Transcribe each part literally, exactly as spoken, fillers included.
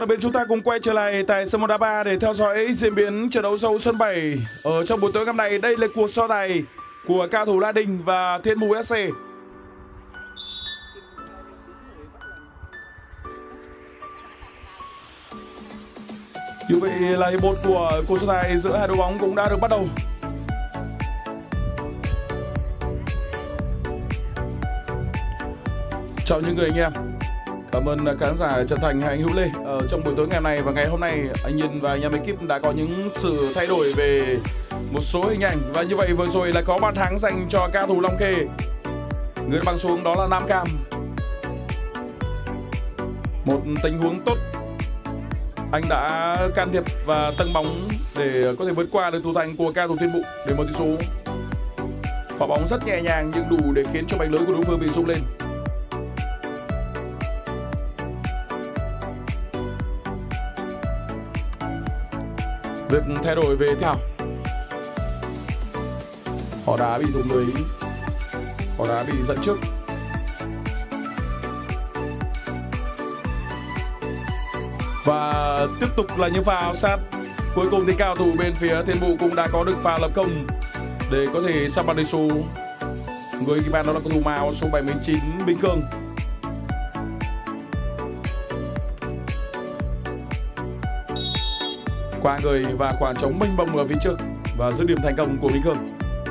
ở bên chúng ta cùng quay trở lại tại sân bóng đá ba để theo dõi diễn biến trận đấu sâu sân bảy ở trong buổi tối ngày hôm nay. Đây là cuộc so tài của cao thủ La Đình và Thiên Mụ ép xê. Như vậy là hiệp một của cuộc so tài giữa hai đội bóng cũng đã được bắt đầu. Chào những người anh em. Cảm ơn khán giả Trần Thành hay anh Hữu Lê. Ở trong buổi tối ngày hôm nay và ngày hôm nay, anh Nhiên và anh em ekip đã có những sự thay đổi về một số hình ảnh. Và như vậy vừa rồi là có bàn thắng dành cho cao thủ Long Khê. Người băng xuống đó là Nam Cam. Một tình huống tốt. Anh đã can thiệp và tâng bóng để có thể vượt qua được thủ thành của cao thủ Thiên Mụ để mở tỷ số. Pha bóng rất nhẹ nhàng nhưng đủ để khiến cho mảnh lưới của đối phương bị rung lên. Việc thay đổi về thảo, họ đã bị thủng lưới, họ đã bị dẫn trước. Và tiếp tục là những pha áo sát. Cuối cùng thì cao thủ bên phía Thiên Mụ cũng đã có được pha lập công để có thể sắp bàn tỷ số. Người ghi bàn đó là cầu thủ màu số bảy mươi chín Bình Khương. Qua người và khoảng trống mênh mông ở phía trước và dứt điểm thành công của Bình Khương.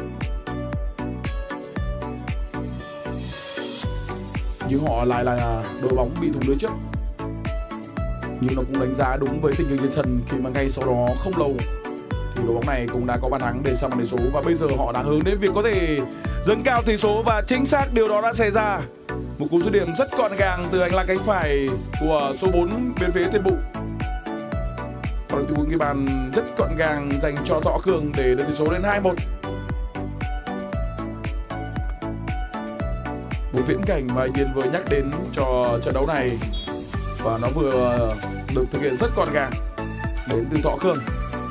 Nhưng họ lại là đội bóng bị thủng lưới trước. Nhưng nó cũng đánh giá đúng với tình hình trên sân khi mà ngay sau đó không lâu thì đội bóng này cũng đã có bàn thắng để sang bàn tỷ số. Và bây giờ họ đã hướng đến việc có thể dâng cao tỷ số và chính xác điều đó đã xảy ra. Một cú dứt điểm rất gọn gàng từ hành lang cánh phải của số bốn bên phía Thiên Mụ. Còn tình huống ghi bàn rất gọn gàng dành cho Thọ Khương để đưa tỷ số lên hai một. Một viễn cảnh mà Nhiên vừa nhắc đến cho trận đấu này và nó vừa được thực hiện rất gọn gàng đến từ Thọ Khương.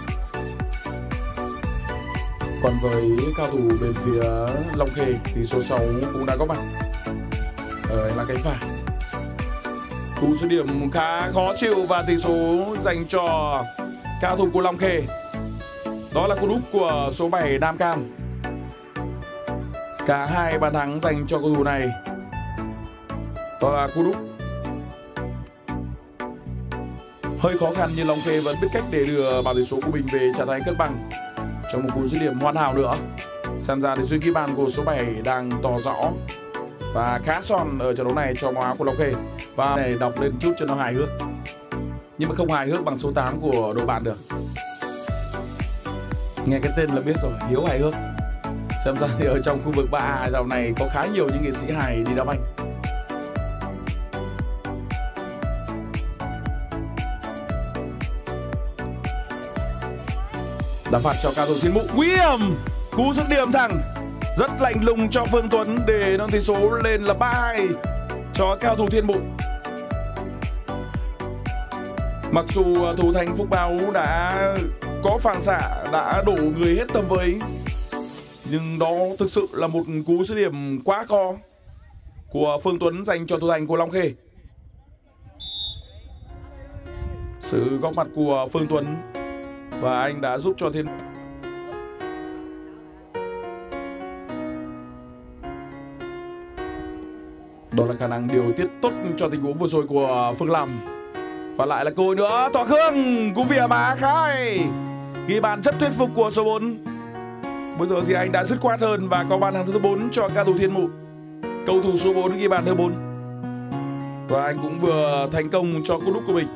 Còn với cao thủ bên phía Long Khê thì số sáu cũng đã có mặt ở là cánh phải. Cú dứt điểm khá khó chịu và tỷ số dành cho cao thủ của Long Khê. Đó là cú đúp của số bảy Nam Cam. Cả hai bàn thắng dành cho cầu thủ này. Đó là cú đúp. Hơi khó khăn nhưng Long Khê vẫn biết cách để đưa bàn tỷ số của mình về trạng thái cân bằng trong một cú dứt điểm hoàn hảo nữa. Xem ra thì duyên ghi bàn của số bảy đang tỏ rõ và khá son ở trận đấu này cho màu áo của Long Khê. Và này đọc lên chút cho nó hài hước, nhưng mà không hài hước bằng số tám của đội bạn được. Nghe cái tên là biết rồi, Hiếu hài hước. Xem ra thì ở trong khu vực ba A dạo này có khá nhiều những nghệ sĩ hài đi đá banh. Đá phạt cho cao thủ Thiên Mụ. Nguy hiểm. Cú dứt điểm thẳng rất lạnh lùng cho Phương Tuấn để nâng tỷ số lên là ba hai cho cao thủ Thiên Mụ. Mặc dù thủ thành Phúc Báo đã có phản xạ, đã đổ người hết tầm với, nhưng đó thực sự là một cú dứt điểm quá khó của Phương Tuấn dành cho thủ thành của Long Khê. Sự góp mặt của Phương Tuấn và anh đã giúp cho Thiên đó là khả năng điều tiết tốt cho tình huống vừa rồi của Phương Lâm. Và lại là cơ hội nữa. Thọ Khương cú vỉa má khai ghi bàn rất thuyết phục của số bốn. Bây giờ thì anh đã dứt khoát hơn và có bàn thắng thứ bốn cho cao thủ Thiên Mụ. Cầu thủ số bốn ghi bàn thứ bốn và anh cũng vừa thành công cho cú đúp của mình.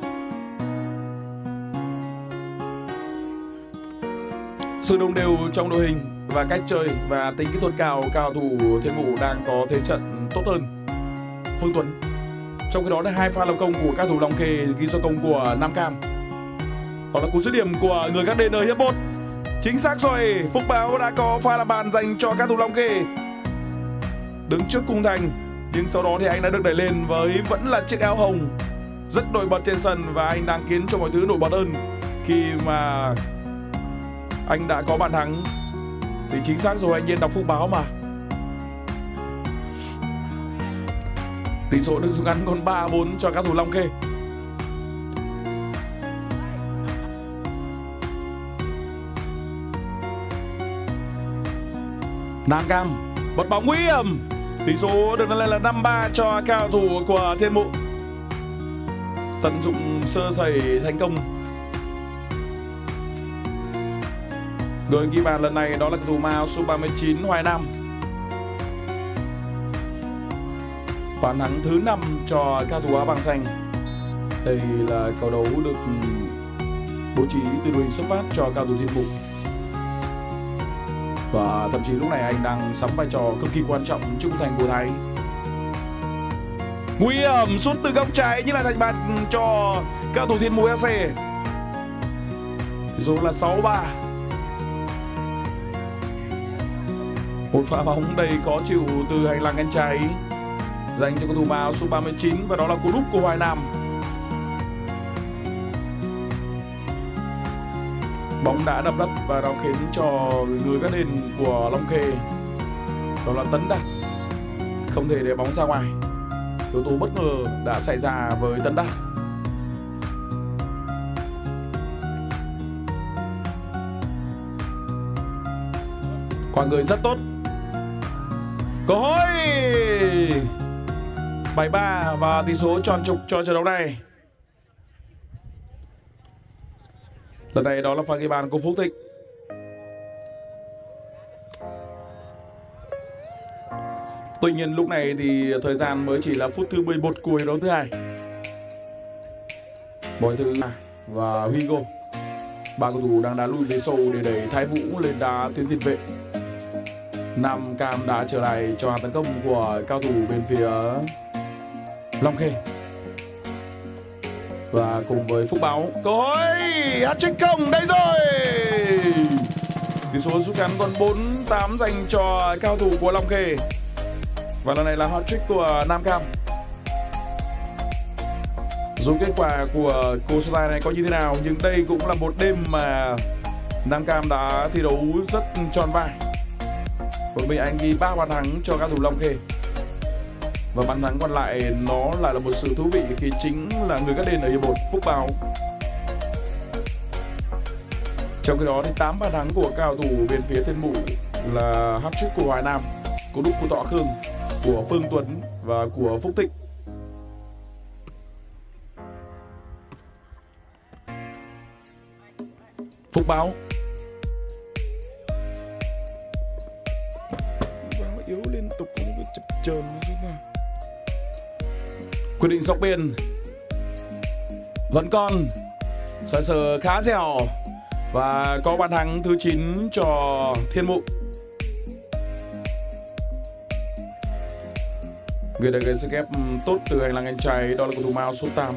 Sự đồng đều trong đội hình và cách chơi và tính kỹ thuật cao, cao thủ Thiên Mụ đang có thế trận tốt hơn Phương Tuấn. Trong khi đó là hai pha lập công của các thủ Long Khê ghi do công của Nam Cam. Đó là cú dứt điểm của người gác đền ở hiệp một. Chính xác rồi, Phúc Báo đã có pha làm bàn dành cho các thủ Long Khê. Đứng trước khung thành, nhưng sau đó thì anh đã được đẩy lên với vẫn là chiếc áo hồng rất nổi bật trên sân và anh đang khiến cho mọi thứ nổi bật hơn khi mà anh đã có bàn thắng. Thì chính xác rồi, anh Nhiên đọc Phúc Báo mà. Tỷ số được rút ngắn còn ba bốn cho các thủ Long Khê. Nam Cam bật bóng nguy hiểm. Tỷ số được nâng lên là năm ba cho cao thủ của Thiên Mụ. Tận dụng sơ sẩy thành công. Người ghi bàn lần này đó là cầu thủ mang áo số ba mươi chín Hoài Nam. Bàn thắng thứ năm cho cao thủ áo vàng xanh. Đây là cầu đấu được bố trí từ đội hình xuất phát cho cao thủ Thiên Mụ. Và thậm chí lúc này anh đang sắm vai trò cực kỳ quan trọng trước thành của Thái. Nguy hiểm, sút từ góc trái như là thành bàn cho cao thủ Thiên Mụ ép xê. Số là sáu ba. Một pha bóng đầy khó chịu từ hành lang cánh trái dành cho cầu thủ áo số ba mươi chín và đó là cú đúp của Hoài Nam. Bóng đã đập đất và nó khiến cho người cắt đền của Long Khê đó là Tấn Đạt không thể để bóng ra ngoài. Yếu tố bất ngờ đã xảy ra với Tấn Đạt. Quả người rất tốt. Cơ hội bảy ba và tỷ số tròn trục cho trận đấu này. Lần này đó là pha ghi bàn của Phúc Thịnh. Tuy nhiên lúc này thì thời gian mới chỉ là phút thứ mười một của hiệp đấu thứ hai. Mọi thứ và Hugo, ba cầu thủ đang đá lùi về sâu để đẩy Thái Vũ lên đá tiến tiền vệ. Nam Cam đã trở lại cho tấn công của cao thủ bên phía Long Khê. Và cùng với Phúc Báo, cơ hội hat-trick công đây rồi. Tỷ số rút ngắn còn bốn tám dành cho cao thủ của Long Khê. Và lần này là hat-trick của Nam Cam. Dù kết quả của cuộc so tài này có như thế nào, nhưng đây cũng là một đêm mà Nam Cam đã thi đấu rất tròn vai. Bởi vì anh ghi ba bàn thắng cho cao thủ Long Khê. Và bàn thắng còn lại nó lại là một sự thú vị khi chính là người cắt đền ở hiệp một, Phúc Báo. Trong khi đó thì tám bàn thắng của cao thủ bên phía Thiên Mụ là hat-trick của Hoài Nam, cú đúp của Thọ Khương, của Phương Tuấn và của Phúc Thịnh. Phúc Báo yếu liên tục cũng cứ chập chờn như quyết định dọc biên vẫn còn xoay sở khá dẻo và có bàn thắng thứ chín cho Thiên Mụ. Người đã gây sức ép tốt từ hành lang cánh trái đó là cầu thủ áo số tám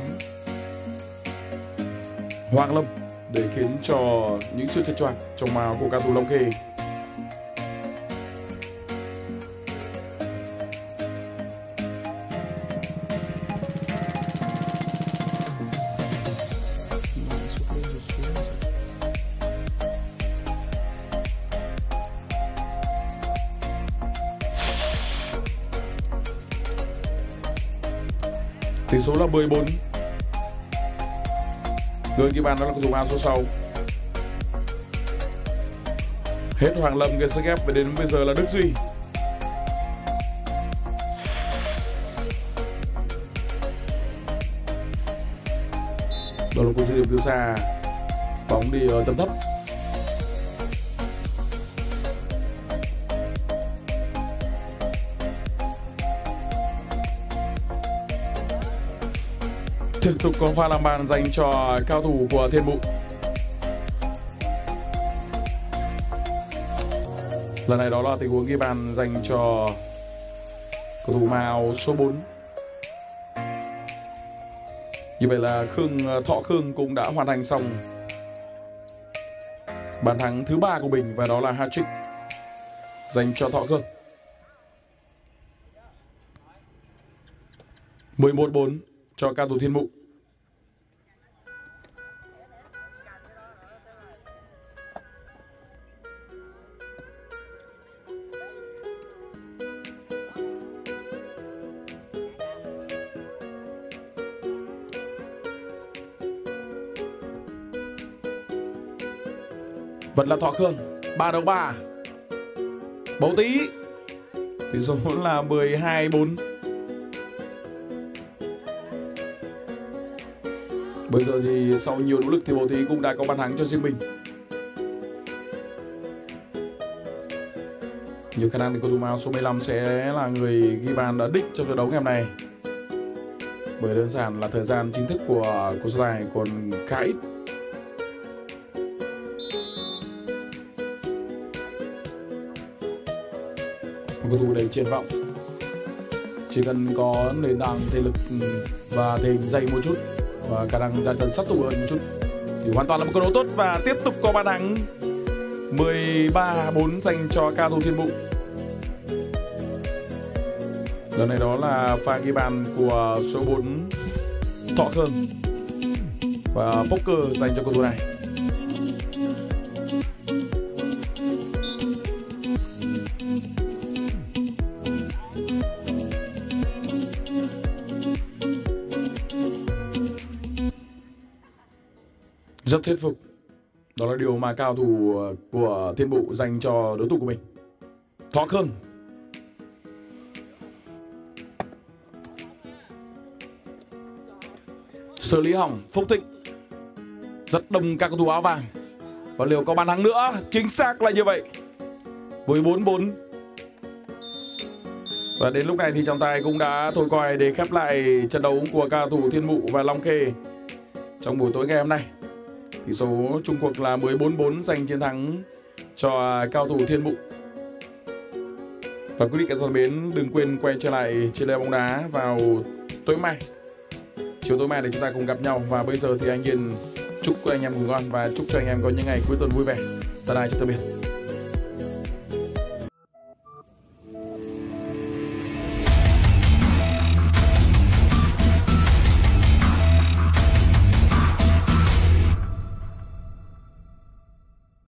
Hoàng Lâm để khiến cho những sự chật choạc trong màu của cao thủ Long Khê. Tỷ số là mười bốn. Người ghi bàn đó là cầu thủ áo số sáu. Hết Hoàng Lâm gây sức ép và đến bây giờ là Đức Duy. Đó là cú dứt điểm từ xa. Bóng đi ở tầm thấp. Tiếp tục có pha làm bàn dành cho cao thủ của Thiên Mụ. Lần này đó là tình huống ghi bàn dành cho cầu thủ màu số bốn. Như vậy là Khương Thọ Khương cũng đã hoàn thành xong bàn thắng thứ ba của mình và đó là hat-trick dành cho Thọ Khương. mười một bốn cho cao thủ Thiên Mụ. Vẫn là Thọ Khương, ba đấu ba. Bầu Tí. Tỷ số là mười hai bốn. Bây giờ thì sau nhiều nỗ lực thì Bầu Tí cũng đã có bàn thắng cho riêng mình. Nhiều khả năng thì cầu thủ áo số mười lăm sẽ là người ghi bàn đã đích trong trận đấu ngày hôm nay. Bởi đơn giản là thời gian chính thức của của so tài còn khá ít. Một cầu thủ đầy triển vọng, chỉ cần có nền tảng thể lực và thể hình dày một chút và khả năng ra chân sát thủ hơn một chút thì hoàn toàn là một câu đấu tốt, và tiếp tục có bàn thắng mười ba bốn dành cho cao thủ Thiên Mụ. Lần này đó là pha ghi bàn của số bốn Thọ Khương và poker dành cho cầu thủ này. Rất thuyết phục. Đó là điều mà cao thủ của Thiên Mụ dành cho đối thủ của mình. Thọ Khương. Xử lý hỏng Phúc Thịnh. Rất đông các cầu thủ áo vàng. Và liệu có bàn thắng nữa? Chính xác là như vậy. Với bốn bốn. Và đến lúc này thì trọng tài cũng đã thổi còi để khép lại trận đấu của cao thủ Thiên Mụ và Long Khê trong buổi tối ngày hôm nay. Tỷ số chung cuộc là mười bốn bốn giành chiến thắng cho cao thủ Thiên Mụ. Và quý vị các bạn mến, đừng quên quay trở lại Chia Lê Bóng Đá vào tối mai. Chiều tối mai để chúng ta cùng gặp nhau. Và bây giờ thì anh Yên chúc anh em ngủ ngon và chúc cho anh em có những ngày cuối tuần vui vẻ. Bye bye, chào tạm biệt.